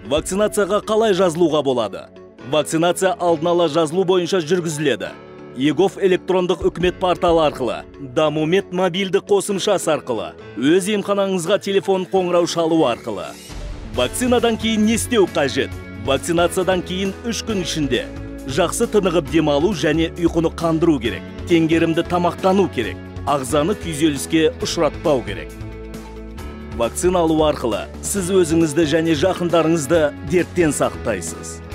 Вакцинацияға қалай жазылуға болады? Вакцинация алдын ала жазылу бойынша жүргізіледі. ЕГОВ электрондық үкімет порталы арқылы, Дамумет мобильді қосымшасы арқылы, өз емханаңызға телефон қоңырау шалу арқылы. Вакцинадан кейін не істеу қажет? Вакцинациядан кейін 3 күн ішінде жақсы тынығып демалу және ұйқыны қандыру керек. Теңгерімді тамақтану керек. Ағзаны күйзеліске ұшыратпау керек. Вакцина алу арқылы сіз өзіңізді және жақындарыңызды дерттен сақтайсыз.